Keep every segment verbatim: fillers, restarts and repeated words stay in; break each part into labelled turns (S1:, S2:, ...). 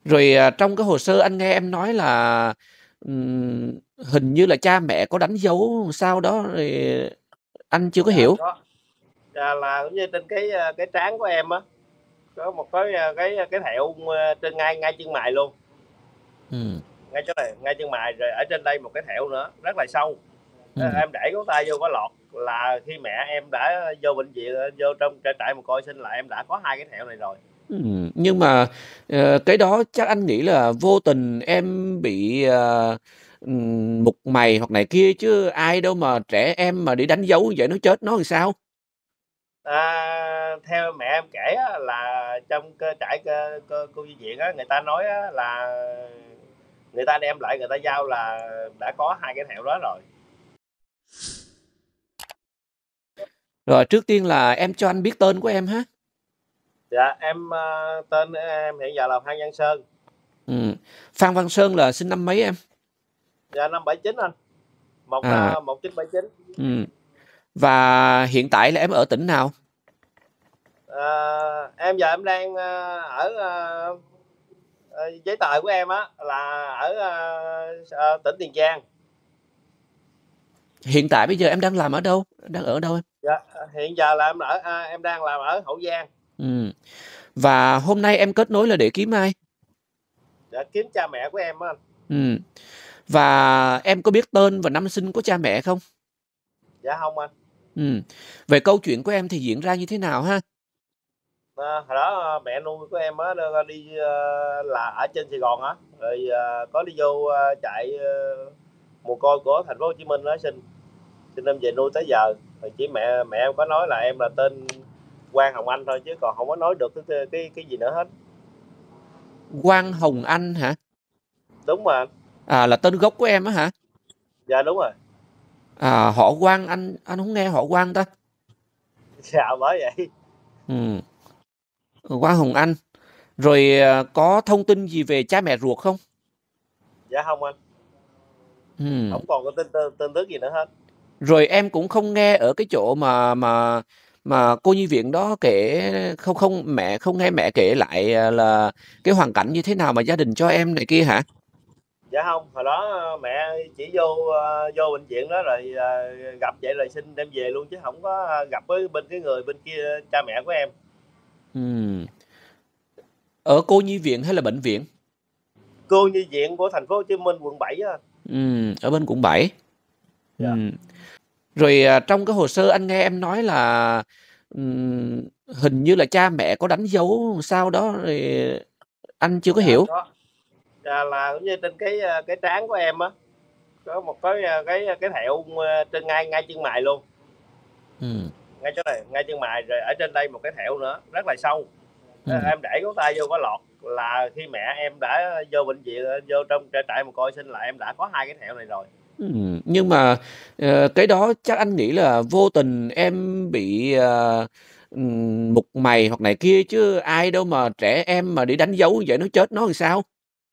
S1: Rồi à, trong cái hồ sơ anh nghe em nói là ừm, hình như là cha mẹ có đánh dấu sao đó rồi anh chưa có
S2: Dạ
S1: hiểu.
S2: có. Dạ, là cũng như trên cái cái trán của em á, có một cái cái cái thẹo trên ngay ngay chân mày luôn.
S1: Ừ.
S2: Ngay chỗ này, ngay chân mày, rồi ở trên đây một cái thẹo nữa rất là sâu.
S1: Ừ.
S2: Em để ngón tay vô có lọt, là khi mẹ em đã vô bệnh viện, vô trong trại trại mồ côi sinh là em đã có hai cái thẹo này rồi.
S1: Ừ. Nhưng mà ờ, cái đó chắc anh nghĩ là vô tình em bị ờ, ừm, mục mày hoặc này kia, chứ ai đâu mà trẻ em mà đi đánh dấu như vậy nó chết nó thì sao?
S2: À, theo mẹ em kể á, là trong cơ trại cơ, cơ, cô nhi viện á, người ta nói á, là người ta đem lại, người ta giao là đã có hai cái thẹo đó rồi.
S1: Rồi trước tiên là em cho anh biết tên của em ha.
S2: Dạ em uh, tên em hiện giờ là Phan Văn Sơn.
S1: Ừ. Phan Văn Sơn là sinh năm mấy em?
S2: Dạ năm bảy chín anh. Một
S1: À.
S2: một chín bảy chín.
S1: Ừ. Và hiện tại là em ở tỉnh nào?
S2: À, em giờ em đang ở uh, giấy tờ của em á là ở uh, uh, tỉnh Tiền Giang.
S1: Hiện tại bây giờ em đang làm ở đâu? Đang ở đâu em?
S2: Dạ, hiện giờ là em ở à, em đang làm ở Hậu Giang.
S1: Ừ. Và hôm nay em kết nối là để kiếm ai?
S2: Dạ, kiếm cha mẹ của em á anh.
S1: Ừ. Và em có biết tên và năm sinh của cha mẹ không?
S2: Dạ không anh.
S1: Ừ. Về câu chuyện của em thì diễn ra như thế nào ha?
S2: À, hồi đó mẹ nuôi của em á đi uh, là ở trên Sài Gòn á, rồi uh, có đi vô uh, chạy uh, mồ côi của thành phố Hồ Chí Minh đó, sinh sinh em về nuôi tới giờ. Rồi chỉ mẹ mẹ em có nói là em là tên Quang Hồng Anh thôi, chứ còn không có nói được cái cái cái gì nữa hết.
S1: Quang Hồng Anh hả?
S2: Đúng mà.
S1: À, là tên gốc của em á hả?
S2: Dạ đúng rồi.
S1: À, họ Quang, anh anh không nghe họ Quang ta.
S2: Dạ bởi vậy.
S1: Ừ. Quang Hồng Anh. Rồi à, có thông tin gì về cha mẹ ruột không?
S2: Dạ không anh.
S1: Ừ.
S2: Không còn có tin tin, tin tức gì nữa hết.
S1: Rồi em cũng không nghe ở cái chỗ mà mà mà cô nhi viện đó kể, không không mẹ không nghe mẹ kể lại à, là cái hoàn cảnh như thế nào mà gia đình cho em này kia hả?
S2: Dạ không, hồi đó mẹ chỉ vô uh, vô bệnh viện đó rồi uh, gặp vậy rồi xin đem về luôn, chứ không có gặp với bên cái người bên kia, cha mẹ của em.
S1: Ừ. Ở cô nhi viện hay là bệnh viện?
S2: Cô nhi viện của thành phố Hồ Chí Minh quận bảy á.
S1: Ừ. Ở bên quận bảy. Ừ.
S2: Dạ.
S1: Rồi à, trong cái hồ sơ anh nghe em nói là ừm, hình như là cha mẹ có đánh dấu sao đó rồi anh chưa có
S2: Dạ
S1: hiểu.
S2: có. Dạ, là cũng như trên cái cái trán của em á, có một cái cái cái thẹo trên ngay ngay chân mày luôn.
S1: Ừ.
S2: Ngay chỗ này, ngay chân mày, rồi ở trên đây một cái thẹo nữa rất là sâu.
S1: Ừ.
S2: Em để ngón tay vô có lọt, là khi mẹ em đã vô bệnh viện, vô trong trại trại mồ côi sinh là em đã có hai cái thẹo này rồi.
S1: Ừ. Nhưng mà ờ, cái đó chắc anh nghĩ là vô tình em bị ờ, ừm, mục mày hoặc này kia, chứ ai đâu mà trẻ em mà đi đánh dấu như vậy nó chết nó thì sao?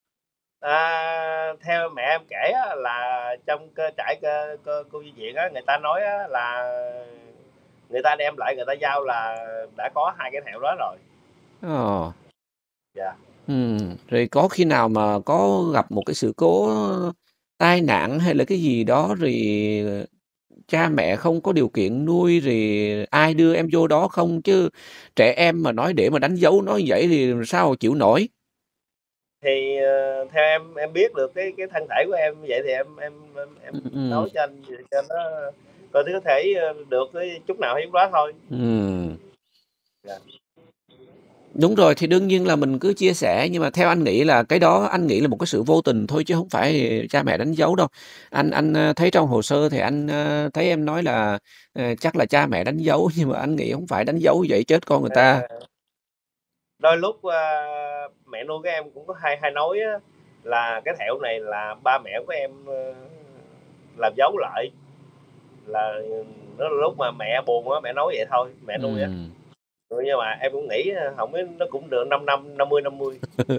S2: À, theo mẹ em kể á, là trong cơ trại cơ, cơ, cô nhi viện á, người ta nói á, là người ta đem lại, người ta giao là đã có hai cái thẹo đó rồi.
S1: Ờ.
S2: Dạ.
S1: Ừ. Rồi có khi nào mà có gặp một cái sự cố tai nạn hay là cái gì đó rồi cha mẹ không có điều kiện nuôi rồi ai đưa em vô đó không, chứ trẻ em mà nói để mà đánh dấu nói vậy thì sao chịu nổi.
S2: Thì uh, theo em em biết được cái cái thân thể của em vậy, thì em em em, em
S1: Ừ. Ừ.
S2: nói cho anh cho nó coi có thể được cái chút nào hay chút đó thôi.
S1: Ừ.
S2: Dạ.
S1: Đúng rồi, thì đương nhiên là mình cứ chia sẻ, nhưng mà theo anh nghĩ là cái đó anh nghĩ là một cái sự vô tình thôi chứ không phải cha mẹ đánh dấu đâu. Anh anh ờ, thấy trong hồ sơ thì anh ờ, thấy em nói là ờ, chắc là cha mẹ đánh dấu, nhưng mà anh nghĩ không phải đánh dấu vậy chết con người ta.
S2: À, đôi lúc uh, mẹ nuôi của em cũng có hay hay nói á, là cái thẹo này là ba mẹ của em uh, làm dấu lại, là nó lúc mà mẹ buồn á, mẹ nói vậy thôi, mẹ nuôi á.
S1: Ừ.
S2: Nhưng mà em cũng nghĩ không biết, nó cũng được năm năm năm mươi năm mươi.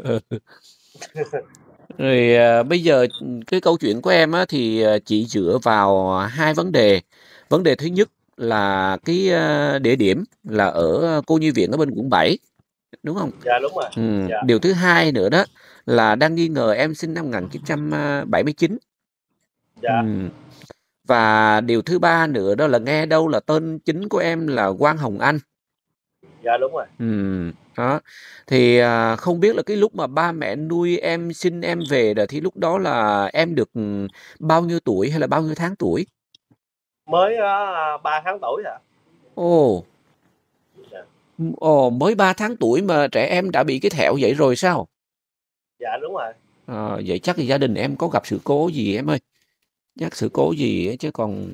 S1: Rồi à, bây giờ cái câu chuyện của em á, thì à, chỉ dựa vào hai vấn đề. Vấn đề thứ nhất là cái à, địa điểm là ở cô nhi viện ở bên quận bảy. đúng không?
S2: Dạ, đúng rồi.
S1: Ừm,
S2: Dạ.
S1: điều thứ hai nữa đó là đang nghi ngờ em sinh năm một nghìn chín trăm bảy mươi chín.
S2: Dạ.
S1: Ừm. Và điều thứ ba nữa đó là nghe đâu là tên chính của em là Quang Hồng Anh.
S2: Dạ, đúng rồi.
S1: Ừm, đó. Thì, à, không biết là cái lúc mà ba mẹ nuôi em, sinh em về rồi thì lúc đó là em được, ừm, bao nhiêu tuổi hay là bao nhiêu tháng tuổi?
S2: Mới có ba tháng tuổi à.
S1: Ồ!
S2: Dạ.
S1: Ừm, ồ, mới ba tháng tuổi mà trẻ em đã bị cái thẹo vậy rồi sao?
S2: Dạ, đúng rồi.
S1: Ờ, vậy chắc là gia đình em có gặp sự cố gì em ơi, chắc sự cố gì á chứ còn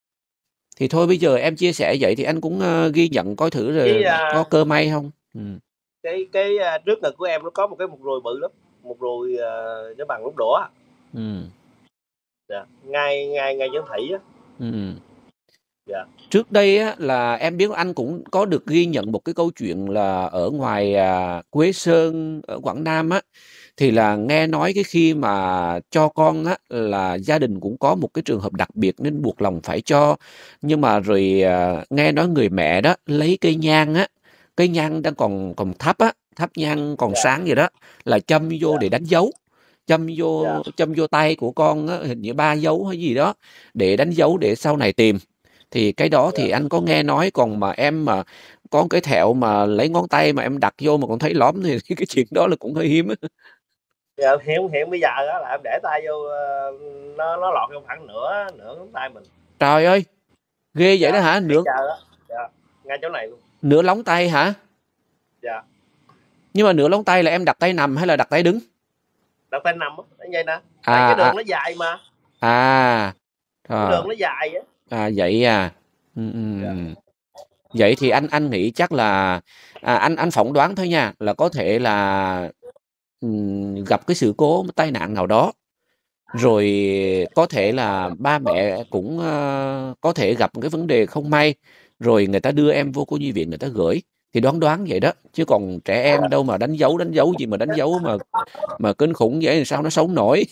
S1: thì thôi bây giờ em chia sẻ vậy thì anh cũng, ơ, ghi nhận coi thử
S2: Với,
S1: rồi có
S2: a
S1: cơ may hông? Ừm.
S2: cái cái, a, trước ngực của em nó có một cái mụn ruồi bự lắm, mụn ruồi, ờ, nó bằng nút đũa á.
S1: Ừm.
S2: Dạ, ngay ngay ngay chân thỉ á.
S1: Ừm.
S2: Dạ.
S1: Trước đây á là em biết anh cũng có được ghi nhận một cái câu chuyện là ở ngoài, à, Quế Sơn ở Quảng Nam á, thì là nghe nói cái khi mà cho con á là gia đình cũng có một cái trường hợp đặc biệt nên buộc lòng phải cho. Nhưng mà rồi, à, nghe nói người mẹ đó lấy cây nhang á, cây nhang đang còn còn thắp á, thắp nhang còn
S2: Dạ.
S1: sáng vậy đó, là châm vô
S2: Dạ.
S1: để đánh dấu, châm
S2: Dạ.
S1: vô châm vô tay của con á, hình như ba dấu hay gì đó, để đánh dấu để sau này tìm. Thì cái đó thì
S2: Dạ.
S1: anh có nghe nói, còn mà em mà có cái thẹo mà lấy ngón tay mà em đặt vô mà còn thấy lõm thì cái chuyện đó là cũng hơi hiếm á.
S2: Dạ, hiện hiện bây giờ á là em để tay vô, ơ, nó nó lọt vô khoảng nửa nửa ngón tay mình.
S1: Trời ơi! Ghê vậy đó
S2: Dạ,
S1: hả?
S2: hiện
S1: Nửa
S2: giờ á, dạ, ngay chỗ này luôn.
S1: nửa lóng tay hả?
S2: Dạ.
S1: Nhưng mà nửa lóng tay là em đặt tay nằm hay là đặt tay đứng?
S2: Đặt tay nằm á, nó vậy nè, tại
S1: À,
S2: cái đường
S1: à.
S2: nó dài mà.
S1: À,
S2: Cái
S1: ờ.
S2: đường nó dài á.
S1: À, vậy à? Ừm, ừm,
S2: Dạ.
S1: ừm. Vậy thì anh anh nghĩ chắc là, à, anh anh phỏng đoán thôi nha, là có thể là, ừm, gặp cái sự cố tai nạn nào đó. Rồi có thể là ba mẹ cũng, ơ, có thể gặp một cái vấn đề không may, rồi người ta đưa em vô cô nhi viện người ta gửi, thì đoán đoán vậy đó, chứ còn trẻ em đâu mà đánh dấu đánh dấu gì mà đánh dấu mà mà kinh khủng vậy thì sao nó sống nổi.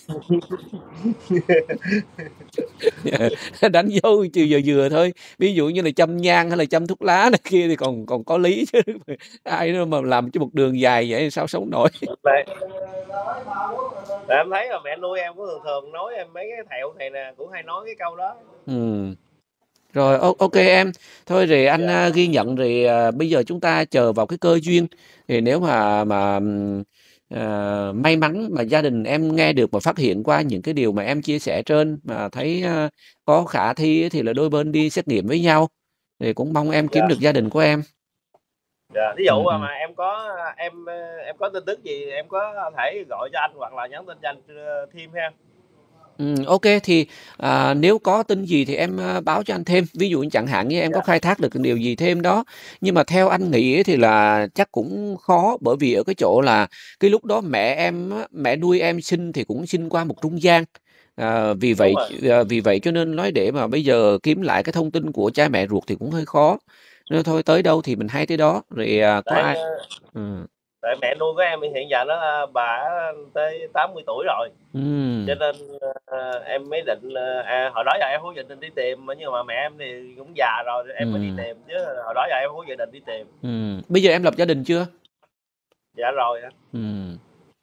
S1: Đánh dấu chừ vừa vừa thôi, ví dụ như là châm nhang hay là châm thuốc lá này kia thì còn còn có lý chứ, ai nữa mà làm cho một đường dài vậy thì sao sống nổi.
S2: Tại tại em thấy là mẹ nuôi em cũng thường thường nói em mấy cái thẹo này nè, cũng hay nói cái câu đó.
S1: Ừm. Rồi, ô ô kê em. Thôi rồi anh,
S2: Dạ.
S1: a, ghi nhận rồi, à, bây giờ chúng ta chờ vào cái cơ duyên, thì nếu mà mà, ừm, ờ, may mắn mà gia đình em nghe được và phát hiện qua những cái điều mà em chia sẻ trên, mà thấy, a, có khả thi á thì là đôi bên đi xét nghiệm với nhau, thì cũng mong em kiếm
S2: Dạ.
S1: được gia đình của em.
S2: Dạ, thí dụ,
S1: Ừm,
S2: à,
S1: ừm.
S2: mà em có, em, ơ, em có tin tức gì em có thể gọi cho anh hoặc là nhắn tin cho anh, ơ, thêm ha.
S1: Ừm, ô kê, thì, à, nếu có tin gì thì em, a, báo cho anh thêm, ví dụ như chẳng hạn như em có
S2: Dạ.
S1: khai thác được điều gì thêm đó. Nhưng mà theo anh nghĩ á thì là chắc cũng khó, bởi vì ở cái chỗ là cái lúc đó mẹ em á, mẹ nuôi em sinh thì cũng sinh qua một trung gian. Ờ, vì
S2: Đúng
S1: vậy
S2: rồi.
S1: ch ờ, vì vậy cho nên nói để mà bây giờ kiếm lại cái thông tin của cha mẹ ruột thì cũng hơi khó, nên thôi tới đâu thì mình hay tới đó, rồi, à, có
S2: Tại,
S1: ai
S2: ơ
S1: ừm.
S2: tại mẹ nuôi của em hiện giờ nó bà á tới tám mươi tuổi rồi, cho
S1: Ừm.
S2: nên, ơ, em mới định, ờ, à, hồi đó giờ em hông có dự định đi tìm, mà nhưng mà mẹ em thì cũng già rồi thì em mới đi
S1: Ừm.
S2: tìm, chứ hồi đó giờ em hông có dự định đi tìm.
S1: Ừm, bây giờ em lập gia đình chưa?
S2: Dạ rồi anh.
S1: Ừm.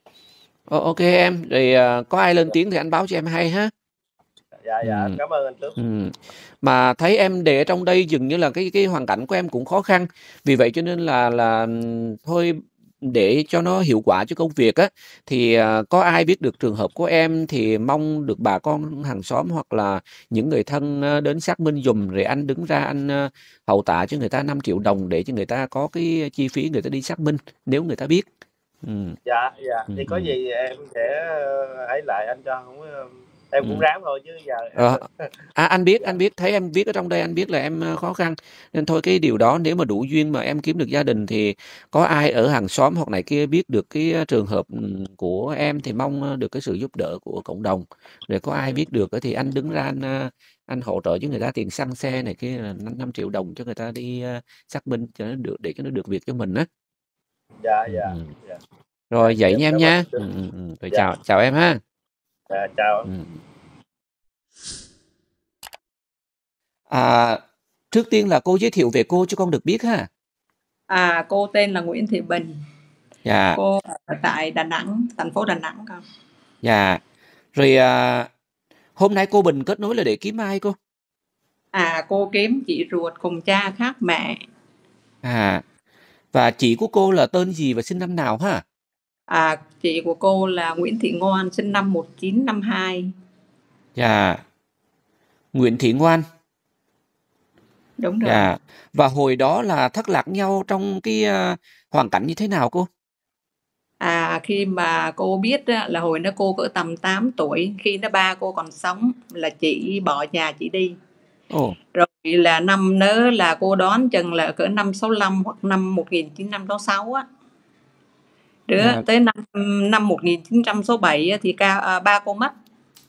S1: Ô ô kê em, rồi, à, có ai lên
S2: Dạ.
S1: tiếng thì anh báo cho em hay ha.
S2: Dạ, dạ, em
S1: Ừm.
S2: cảm ơn anh trước.
S1: Ừm. Mà thấy em để ở trong đây dường như là cái cái hoàn cảnh của em cũng khó khăn, vì vậy cho nên là là, ừm, thôi để cho nó hiệu quả cho công việc á, thì, à, có ai biết được trường hợp của em thì mong được bà con hàng xóm hoặc là những người thân, ơ, đến xác minh giùm, rồi anh đứng ra anh, ơ, hậu tạ cho người ta năm triệu đồng để cho người ta có cái chi phí người ta đi xác minh, nếu người ta biết. Ừm.
S2: Dạ, dạ,
S1: Ừm,
S2: thì có
S1: ừm.
S2: gì em sẽ, ơ, ấy lại anh cho, hổng có em cũng
S1: Ừm.
S2: ráng thôi chứ giờ
S1: Ờ, à, anh biết,
S2: dạ.
S1: anh biết, thấy em viết ở trong đây anh biết là em, ơ, khó khăn, nên thôi cái điều đó nếu mà đủ duyên mà em kiếm được gia đình thì có ai ở hàng xóm hoặc này kia biết được cái, a, trường hợp, ừm, của em thì mong, ơ, được cái sự giúp đỡ của cộng đồng. Rồi có ai biết được á thì anh đứng ra anh, a, anh hỗ trợ cho người ta tiền xăng xe này kia là năm năm triệu đồng cho người ta đi, a, xác minh cho nó được để cho nó được việc cho mình á.
S2: Dạ,
S1: Ừm,
S2: dạ,
S1: ừm.
S2: dạ. Dạ,
S1: Rồi
S2: vậy
S1: vậy
S2: em
S1: nha em
S2: cảm ơn
S1: nha.
S2: anh trước.
S1: Ừm, ừm, ừm, rồi
S2: Dạ.
S1: chào chào em ha.
S2: Dạ, chào anh.
S1: Ừm. À, trước tiên là cô giới thiệu về cô cho con được biết ha.
S3: À, cô tên là Nguyễn Thị Bình.
S1: Dạ.
S3: Cô ở tại Đà Nẵng, thành phố Đà Nẵng con.
S1: Dạ. Rồi à, hôm nay cô Bình kết nối là để kiếm ai cô?
S3: À, cô kiếm chị ruột cùng cha khác mẹ.
S1: À, và chị của cô là tên gì và sinh năm nào ha?
S3: À, chị của cô là Nguyễn Thị Ngoan, sinh năm một nghìn chín trăm năm mươi hai.
S1: Dạ. Nguyễn Thị Ngoan.
S3: Đúng rồi.
S1: Dạ. Và hồi đó là thất lạc nhau trong cái uh, hoàn cảnh như thế nào cô?
S3: À, khi mà cô biết á, là hồi đó cô cỡ tầm tám tuổi, khi đó ba cô còn sống là chị bỏ nhà chị đi.
S1: Ồ.
S3: Rồi là năm nữa là cô đoán chừng là cỡ năm sáu lăm hoặc năm một nghìn chín trăm sáu mươi sáu á. Đứa
S1: Dạ.
S3: tới năm năm một nghìn chín trăm sáu mươi bảy á, thì ca, à, ba cô mất.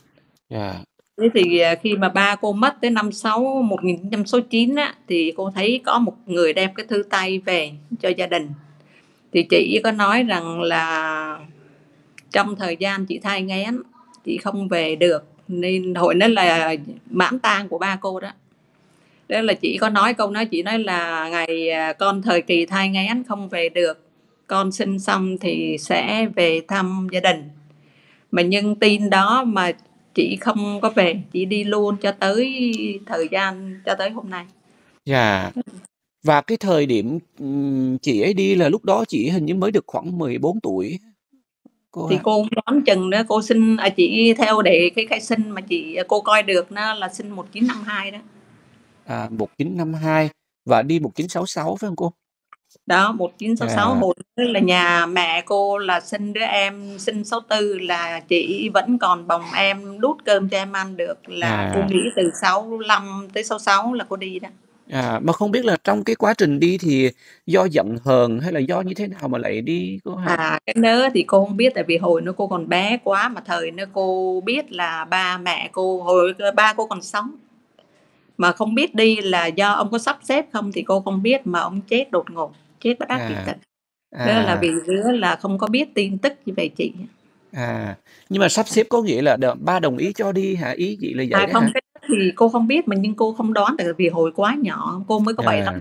S1: Dạ.
S3: Thế thì à, khi mà ba cô mất tới năm sáu một nghìn chín trăm sáu mươi chín á, thì cô thấy có một người đem cái thư tay về cho gia đình. Thì chị có nói rằng là trong thời gian chị thai nghén chị không về được, nên hồi đó là mãn tang của ba cô đó. Đó là chị có nói câu nói, chị nói là ngày à, con thời kỳ thai nghén không về được, con sinh xong thì sẽ về thăm gia đình. Mà nhưng tin đó mà chị không có về, chị đi luôn cho tới thời gian cho tới hôm nay.
S1: Dạ. Và cái thời điểm ừm, chị ấy đi là lúc đó chị hình như mới được khoảng mười bốn tuổi cô
S3: Thì
S1: ạ.
S3: cô đoán chừng đó cô sinh, à, chị theo để cái khai sinh mà chị cô coi được nó là sinh một nghìn chín trăm năm mươi hai đó.
S1: À, một nghìn chín trăm năm mươi hai và đi một nghìn chín trăm sáu mươi sáu phải không cô?
S3: Đó, một nghìn chín trăm sáu mươi sáu
S1: À.
S3: hồi đó là nhà mẹ cô là sinh đứa em sinh sáu tư, là chị vẫn còn bồng em đút cơm cho em ăn được, là cô
S1: À.
S3: nghĩ từ sáu lăm tới sáu sáu là cô đi đó.
S1: À, mà không biết là trong cái quá trình đi thì do giận hờn hay là do như thế nào mà lại đi cô hả?
S3: À, cái nớ thì cô không biết, tại vì hồi nó cô còn bé quá, mà thời nó cô biết là ba mẹ cô hồi ba cô còn sống, mà không biết đi là do ông có sắp xếp không thì cô không biết, mà ông chết đột ngột, chết bất đắc kỳ
S1: À.
S3: tử. Đó là
S1: À.
S3: vì đứa là không có biết tin tức về chị.
S1: À, nhưng mà sắp xếp có nghĩa là đ- ba đồng ý cho đi hả? Ý chị là vậy
S3: À
S1: đấy
S3: không,
S1: hả?
S3: cái đó thì cô không biết, mà nhưng cô không đoán, tại vì hồi quá nhỏ, cô mới có bảy tám.
S1: À.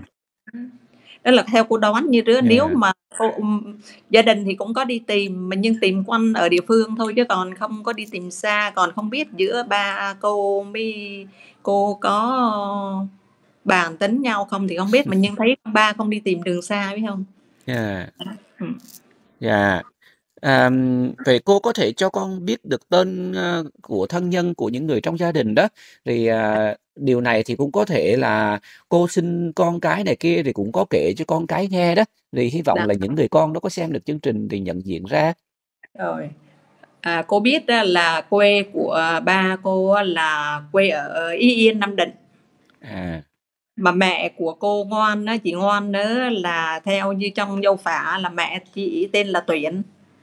S3: Đó là theo cô đoán như đứa, nếu
S1: Dạ.
S3: mà cô, um, gia đình thì cũng có đi tìm, mà nhưng tìm quanh ở địa phương thôi, chứ còn không có đi tìm xa, còn không biết giữa ba cô mới cô có bàn tính nhau không thì không biết, mà nhưng thấy ba không đi tìm đường xa, biết không?
S1: Dạ.
S3: Ừ.
S1: Dạ. À, vậy cô có thể cho con biết được tên ờ, của thân nhân của những người trong gia đình đó. Thì à, điều này thì cũng có thể là cô sinh con cái này kia thì cũng có kể cho con cái nghe đó. Thì hy vọng
S3: Đó.
S1: là những người con đó có xem được chương trình thì nhận diện ra.
S3: Rồi. À, cô biết á, là quê của ba cô á, là quê ở Ý Yên, Nam Định.
S1: À.
S3: Mà mẹ của cô Ngoan á, chị Ngoan nữa là theo như trong dâu phả là mẹ chị tên là Tuyển.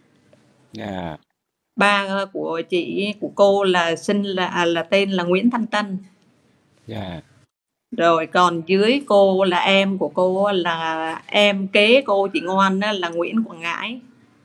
S1: Dạ.
S3: Ba của chị của cô là sinh là à, là tên là Nguyễn Thanh Tân.
S1: Dạ.
S3: Rồi còn dưới cô là em của cô là em kế cô chị Ngoan á, là Nguyễn Quảng Ngãi.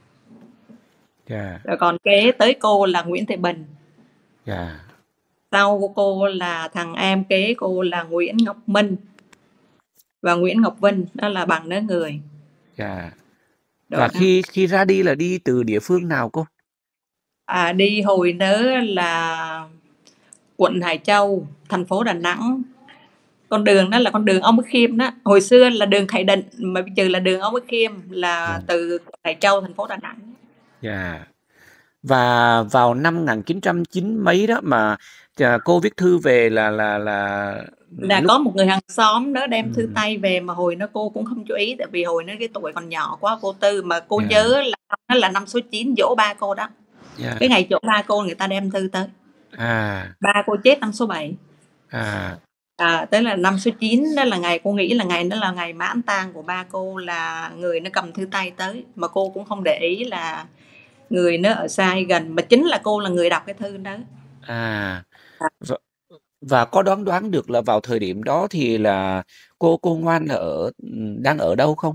S1: Dạ.
S3: Rồi còn kế tới cô là Nguyễn Thị Bình.
S1: Dạ.
S3: Sau của cô là thằng em kế cô là Nguyễn Ngọc Minh và Nguyễn Ngọc Vinh, đó là bằng đó người.
S1: Dạ.
S3: Rồi
S1: Và
S3: đó.
S1: khi khi ra đi là đi từ địa phương nào cô?
S3: À, đi hồi nữa là quận Hải Châu, thành phố Đà Nẵng. Con đường đó là con đường Ông Bức Khiêm đó. Hồi xưa là đường Khải Định, mà bây giờ là đường Ông Bức Khiêm,
S1: Dạ.
S3: là từ quận Hải Châu, thành phố Đà Nẵng.
S1: Dạ. Và vào năm một nghìn chín trăm chín mấy đó mà à, cô viết thư về là là là
S3: Là
S1: lúc
S3: có một người hàng xóm đó đem thư
S1: ừ,
S3: tay về, mà hồi nó cô cũng không chú ý, tại vì hồi nó cái tuổi còn nhỏ quá, cô Tư mà cô
S1: dạ.
S3: nhớ là nó là năm số chín dỗ ba cô đó.
S1: Dạ.
S3: Cái ngày dỗ ba cô người ta đem thư tới.
S1: À.
S3: Ba cô chết năm số bảy.
S1: À.
S3: À, tức là năm số chín đó là ngày cô nghĩ là ngày đó là ngày mãn tang của ba cô, là người nó cầm thư tay tới, mà cô cũng không để ý là người nó ở xa hay gần, mà chính là cô là người đọc cái thư đó.
S1: À. Và, và có đoán đoán được là vào thời điểm đó thì là cô cô Ngoan là ở đang ở đâu không?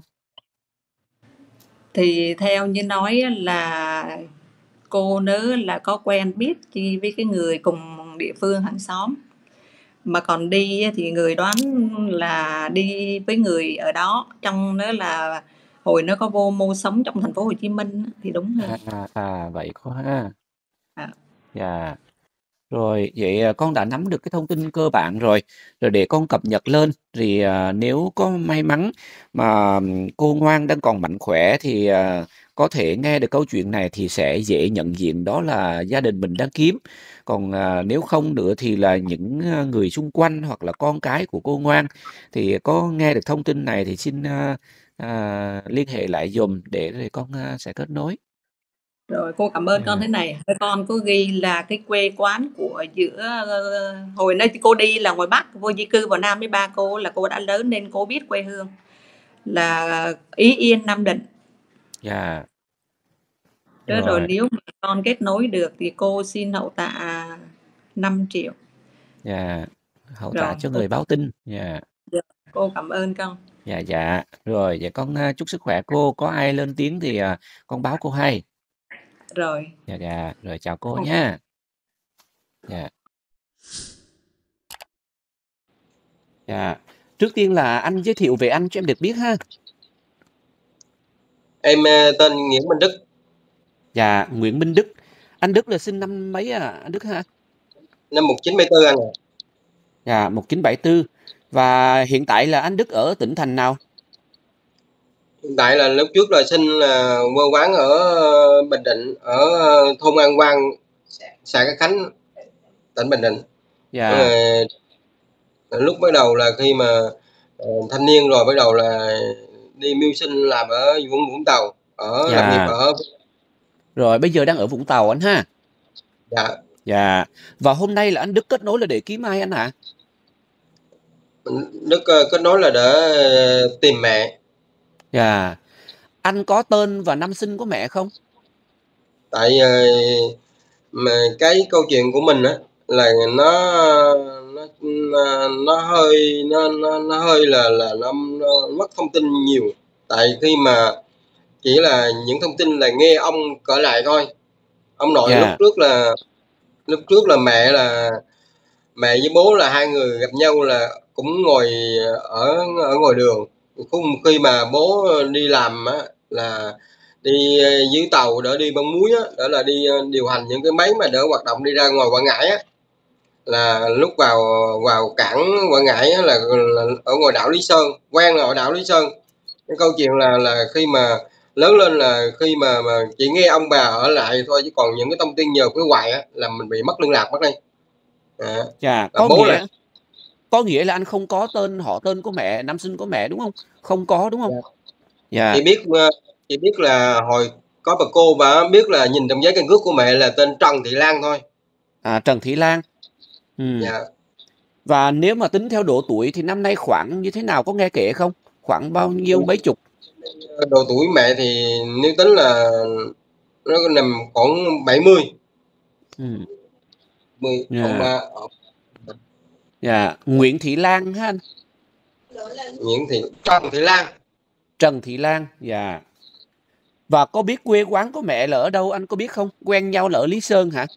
S3: Thì theo như nói là cô nữ là có quen biết chi với cái người cùng địa phương hàng xóm, mà còn đi á thì người đoán là đi với người ở đó, trong đó là hồi nó có vô mua sống trong thành phố Hồ Chí Minh á, thì đúng hơn.
S1: À, à, vậy có ha.
S3: À.
S1: Dạ. Rồi, vậy à, con đã nắm được cái thông tin cơ bản rồi, rồi để con cập nhật lên. Thì à, nếu có may mắn mà ừm, cô Ngoan đang còn mạnh khỏe thì à, có thể nghe được câu chuyện này thì sẽ dễ nhận diện đó là gia đình mình đang kiếm. Còn à, nếu không nữa thì là những à, người xung quanh hoặc là con cái của cô Ngoan thì có nghe được thông tin này thì xin à, à, liên hệ lại dùm để rồi con à, sẽ kết nối.
S3: Rồi cô cảm ơn con
S1: Dạ.
S3: thế này, con có ghi là cái quê quán của giữa ờ, hồi nay cô đi là ngoài Bắc, vô di cư vào Nam với ba cô là cô đã lớn nên cô biết quê hương là Ý Yên, Nam Định.
S1: Dạ.
S3: Thế rồi
S1: Rồi.
S3: nếu mà con kết nối được thì cô xin hậu tạ năm triệu.
S1: Dạ. Hậu tạ
S3: Rồi
S1: cho
S3: cô,
S1: người báo tin. Dạ.
S3: cô cảm ơn con.
S1: Dạ dạ. Rồi, vậy con à, chúc sức khỏe cô. Có ai lên tiếng thì à, con báo cô hay.
S3: Rồi.
S1: Dạ dạ. Rồi chào cô
S3: Cô-
S1: nha. Dạ. Dạ. Trước tiên là anh giới thiệu về anh cho em được biết ha.
S4: Em ờ, tên Nguyễn Minh Đức,
S1: Dạ, Nguyễn Minh Đức. Anh Đức là sinh năm mấy à, anh Đức ha?
S4: năm một nghìn chín trăm bảy mươi tư anh ạ.
S1: Dạ, một nghìn chín trăm bảy mươi tư. Và hiện tại là anh Đức ở tỉnh thành nào?
S4: Hiện tại là lúc trước là sinh là quê quán ở ờ, Bình Định, ở ờ, thôn An Quang, xã Cát Khánh, tỉnh Bình Định.
S1: Dạ.
S4: Ờ, lúc bắt đầu là khi mà ờ, thanh niên rồi bắt đầu là đi mưu sinh làm ở Vũng Vũng Tàu, ở lập nghiệp
S1: Dạ.
S4: ở
S1: Rồi bây giờ đang ở Vũng Tàu anh ha.
S4: dạ.
S1: Dạ. Và hôm nay là anh Đức kết nối là để kiếm ai anh hả?
S4: Đức ờ, kết nối là để ờ, tìm mẹ.
S1: Dạ. Anh có tên và năm sinh của mẹ không?
S4: Tại ờ, mà cái câu chuyện của mình á là nó nó nó, nó hơi nó, nó nó hơi là là nó, nó mất thông tin nhiều, tại khi mà chỉ là những thông tin là nghe ông kể lại thôi. Ông nội lúc
S1: Dạ.
S4: trước là lúc trước là mẹ là mẹ với bố là hai người gặp nhau là cũng ngồi ở ở ngoài đường. Khi mà bố đi làm á là đi dưới tàu để đi bơm muối á, đó là đi điều hành những cái máy mà đỡ hoạt động đi ra ngoài Quảng Ngãi á, là lúc vào vào cảng Quảng Ngãi á, là, là ở ngoài đảo Lý Sơn, quen ở đảo Lý Sơn. Cái câu chuyện là là khi mà lớn lên là khi mà mà chỉ nghe ông bà ở lại thôi, chứ còn những cái thông tin nhờ cái hoài á là mình bị mất liên lạc mất đi. À,
S1: Dạ,
S4: là
S1: có
S4: bố
S1: nghĩa
S4: là
S1: có nghĩa là anh không có tên họ tên của mẹ, năm sinh của mẹ đúng không? Không có đúng không? Dạ.
S4: chỉ biết chỉ biết là hồi có bà cô và biết là nhìn trong giấy căn cước của mẹ là tên Trần Thị Lan thôi.
S1: À, Trần Thị Lan. Ừ.
S4: Dạ.
S1: Và nếu mà tính theo độ tuổi thì năm nay khoảng như thế nào, có nghe kể không? Khoảng bao nhiêu, mấy chục?
S4: Độ tuổi mẹ thì nếu tính là nó nằm khoảng bảy mươi.
S1: Ừ.
S4: mười,
S1: Dạ.
S4: ông bà
S1: Dạ. Nguyễn Thị Lan ha anh?
S4: Nguyễn Thị Trần Thị Lan.
S1: Trần Thị Lan. Dạ. Và có biết quê quán của mẹ là ở đâu anh có biết không? Quen nhau là ở Lý Sơn hả?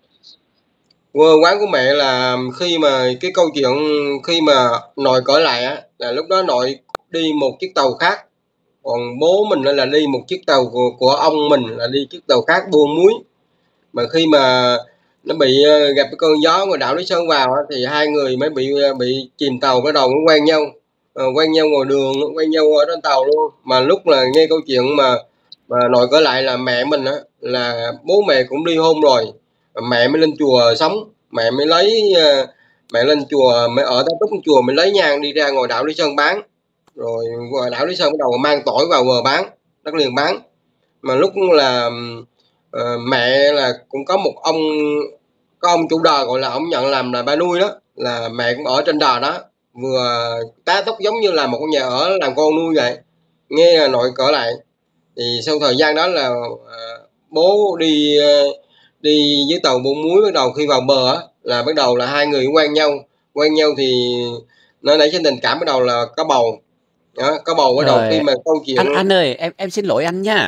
S4: Quê quán của mẹ là khi mà cái câu chuyện khi mà nội cỡ lại á là lúc đó nội đi một chiếc tàu khác, còn bố mình là đi một chiếc tàu của, của ông mình là đi chiếc tàu khác buôn muối. Mà khi mà nó bị gặp cái cơn gió ngoài đảo Lý Sơn vào á, thì hai người mới bị bị chìm tàu, bắt đầu mới quen nhau, à, quen nhau ngoài đường, quen nhau ở trên tàu luôn. Mà lúc là nghe câu chuyện mà mà nội cỡ lại là mẹ mình á là bố mẹ cũng ly hôn rồi, mẹ mới lên chùa sống, mẹ mới lấy mẹ lên chùa mới ở tá túc chùa mới lấy nhang đi ra ngoài đảo Lý Sơn bán, rồi ngoài đảo Lý Sơn bắt đầu mang tỏi vào bờ bán, đất liền bán. Mà lúc là uh, mẹ là cũng có một ông có ông chủ đò gọi là ông nhận làm là ba nuôi đó, là mẹ cũng ở trên đò đó, vừa tá túc giống như là một con nhà ở làm con nuôi vậy. Nghe nội cỡ lại thì sau thời gian đó là uh, bố đi uh, đi với tàu buôn muối, bắt đầu khi vào bờ á là bắt đầu là hai người quen nhau quen nhau thì nó nảy sinh tình cảm, bắt đầu là có bầu đó, có bầu bắt đầu khi
S1: Rồi,
S4: mà câu chuyện
S1: anh anh ơi, em em xin lỗi anh nha.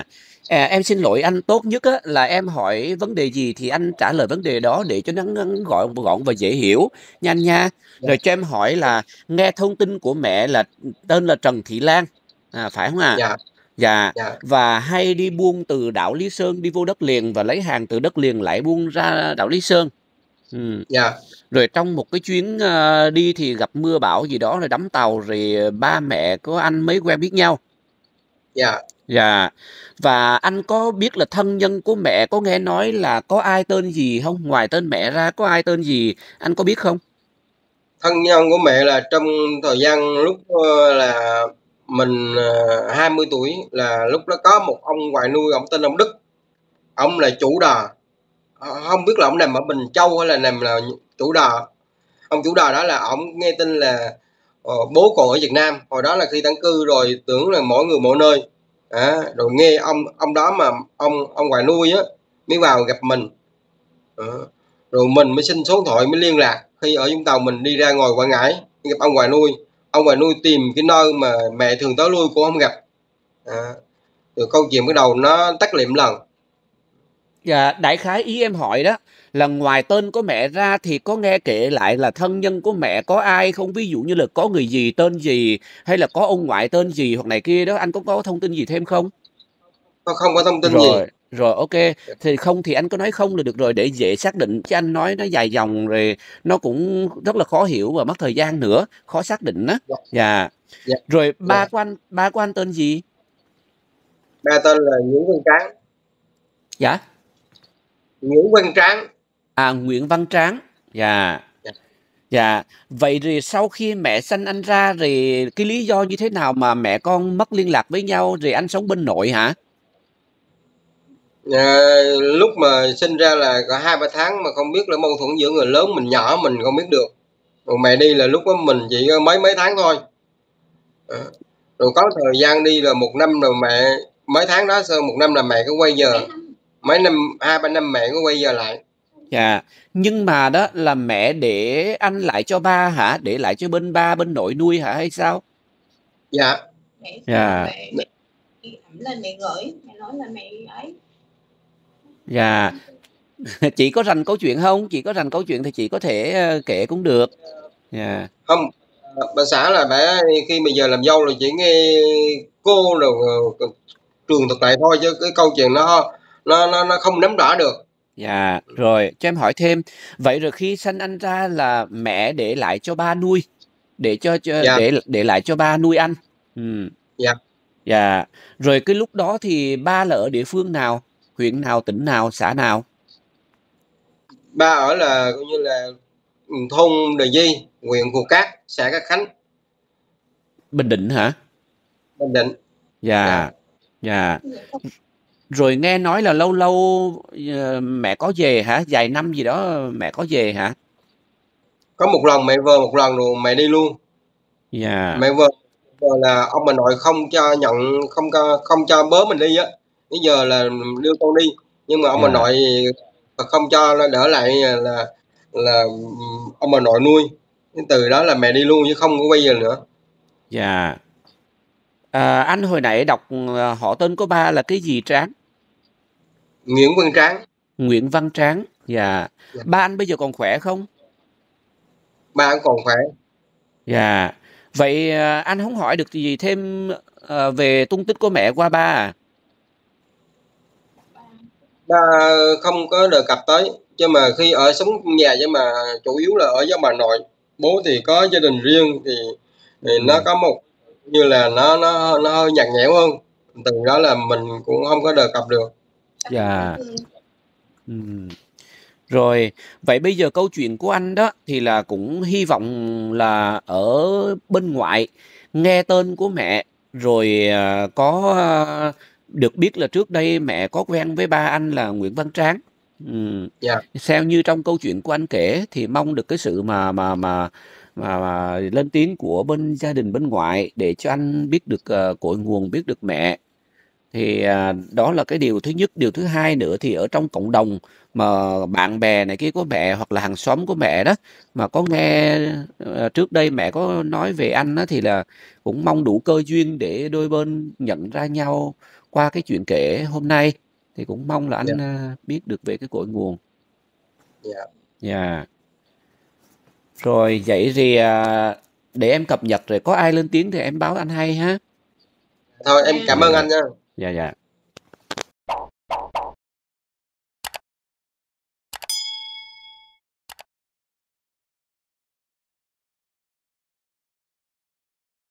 S1: À, em xin lỗi anh, tốt nhất á, là em hỏi vấn đề gì thì anh trả lời vấn đề đó để cho nó ngắn gọn gọn và dễ hiểu nha anh nha.
S4: Dạ,
S1: Rồi cho em hỏi là nghe thông tin của mẹ là tên là Trần Thị Lan, à, phải không ạ?
S4: dạ,
S1: Dạ.
S4: dạ,
S1: Và hay đi buôn từ đảo Lý Sơn đi vô đất liền và lấy hàng từ đất liền lại buôn ra đảo Lý Sơn. Ừ.
S4: dạ,
S1: Rồi trong một cái chuyến ờ, đi thì gặp mưa bão gì đó rồi đắm tàu, rồi ba mẹ của anh mới quen biết nhau.
S4: dạ.
S1: Dạ. Và anh có biết là thân nhân của mẹ có nghe nói là có ai tên gì không? Ngoài tên mẹ ra có ai tên gì anh có biết không?
S4: Thân nhân của mẹ là trong thời gian lúc ờ, là mình ờ, hai mươi tuổi là lúc đó có một ông ngoại nuôi, ông tên ông Đức, ông là chủ đò. Ờ, không biết là ông nằm ở Bình Châu hay là nằm là chủ đò. Ông chủ đò đó là ông nghe tin là ờ, bố còn ở Việt Nam, hồi đó là khi tản cư rồi tưởng là mỗi người mỗi nơi. À, rồi nghe ông ông đó mà ông ông ngoại nuôi á mới vào gặp mình. Ờ, rồi mình mới xin số điện thoại mới liên lạc, khi ở Vũng Tàu mình đi ra ngoài Quảng Ngãi gặp ông ngoại nuôi, ông ngoại nuôi tìm cái nơi mà mẹ thường tới lui cũng không gặp. À, rồi câu chuyện bắt đầu nó tắt liệm lần.
S1: Dạ, đại khái ý em hỏi đó là ngoài tên của mẹ ra thì có nghe kể lại là thân nhân của mẹ có ai không? Ví dụ như là có người gì tên gì, hay là có ông ngoại tên gì hoặc này kia đó, anh có có thông tin gì thêm không?
S4: Không, không có thông tin gì.
S1: Rồi, rồi ok. Thì không thì anh có nói không là được rồi để dễ xác định, chứ anh nói nó dài dòng rồi nó cũng rất là khó hiểu và mất thời gian nữa, khó xác định á.
S4: Dạ,
S1: Dạ.
S4: dạ,
S1: Rồi ba
S4: dạ.
S1: của anh, ba của anh tên gì?
S4: Ba tên là Nguyễn Văn Tráng.
S1: Dạ.
S4: Nguyễn Văn Tráng.
S1: À, Nguyễn Văn Tráng. Dạ.
S4: Dạ.
S1: Dạ. Vậy rồi sau khi mẹ sanh anh ra rồi cái lý do như thế nào mà mẹ con mất liên lạc với nhau rồi anh sống bên nội hả?
S4: À, lúc mà sinh ra là có hai ba tháng mà không biết là mâu thuẫn giữa người lớn mình nhỏ mình không biết được. Rồi mẹ đi là lúc đó mình chỉ mấy mấy tháng thôi. À, rồi có thời gian đi là một năm rồi mẹ mấy tháng đó sau một năm là mẹ có quay giờ, mấy năm hai ba năm mẹ có quay giờ lại.
S1: Dạ. Nhưng mà đó là mẹ để anh lại cho ba hả? Để lại cho bên ba bên nội nuôi hả hay sao?
S4: Dạ.
S3: Mẹ
S1: Dạ.
S3: mẹ mẹ ẩm lên mẹ gửi, mẹ nói là mẹ ấy.
S1: Dạ. Chị có rành câu chuyện không? Chị có rành câu chuyện thì chị có thể uh, kể cũng được. Dạ.
S4: Không, bà xã là bà khi bây giờ làm dâu rồi chỉ nghe cô rồi uh, trường thực lại thôi, chứ cái câu chuyện nó nó nó nó không nắm rõ được.
S1: Dạ. Rồi cho em hỏi thêm, vậy rồi khi sanh anh ra là mẹ để lại cho ba nuôi, để cho, cho
S4: Dạ.
S1: để để lại cho ba nuôi anh. Ừ.
S4: Dạ.
S1: Dạ. Rồi cái lúc đó thì ba là ở địa phương nào, huyện nào, tỉnh nào, xã nào?
S4: Ba ở là coi như là thôn Đề Di, huyện Phù Cát, xã Cát Khánh,
S1: Bình Định hả?
S4: Bình Định.
S1: Dạ. Dạ. Rồi nghe nói là lâu lâu uh, mẹ có về hả? Vài năm gì đó mẹ có về hả?
S4: Có một lần mẹ về một lần rồi mẹ đi luôn.
S1: Dạ.
S4: Mẹ về rồi là ông bà nội không cho nhận, không cho không cho bớ mình đi á. Bây giờ là đưa con đi, nhưng mà ông bà
S1: Dạ.
S4: nội không cho, nó đỡ lại là là ông bà nội nuôi. Từ đó là mẹ đi luôn chứ không có quay giờ nữa.
S1: Dạ. À, anh hồi nãy đọc uh, họ tên của ba là cái gì Tráng?
S4: Nguyễn Văn Tráng.
S1: Nguyễn Văn Tráng. Dạ.
S4: Dạ.
S1: Ba anh bây giờ còn khỏe không?
S4: Ba còn khỏe.
S1: Dạ. Vậy uh, anh không hỏi được gì thêm uh, về tung tích của mẹ qua ba à?
S4: Ba không có đề cập tới, chứ mà khi ở sống nhà chứ mà chủ yếu là ở với bà nội. Bố thì có gia đình riêng thì, thì
S1: Ừ.
S4: nó có một như là nó nó nó hơi nhạt nhẽo hơn, từ đó là mình cũng không có đề cập được.
S1: Dạ. Ừ. Rồi, vậy bây giờ câu chuyện của anh đó thì là cũng hy vọng là ở bên ngoại nghe tên của mẹ rồi uh, có uh, được biết là trước đây mẹ có quen với ba anh là Nguyễn Văn Tráng. Ừ.
S4: Dạ.
S1: Theo như trong câu chuyện của anh kể thì mong được cái sự mà mà mà mà, mà lên tiếng của bên gia đình bên ngoại để cho anh biết được uh, cội nguồn, biết được mẹ. Thì à, đó là cái điều thứ nhất. Điều thứ hai nữa thì ở trong cộng đồng mà bạn bè này kia của mẹ hoặc là hàng xóm của mẹ đó mà có nghe à, trước đây mẹ có nói về anh đó, thì là cũng mong đủ cơ duyên để đôi bên nhận ra nhau qua cái chuyện kể hôm nay thì cũng mong là
S4: Dạ.
S1: anh à, biết được về cái cội nguồn.
S4: Dạ.
S1: Dạ. Rồi vậy thì à, để em cập nhật rồi có ai lên tiếng thì em báo anh hay ha.
S4: Thôi em cảm
S1: Dạ
S4: ơn
S1: dạ.
S4: anh nha.
S1: Dạ dạ.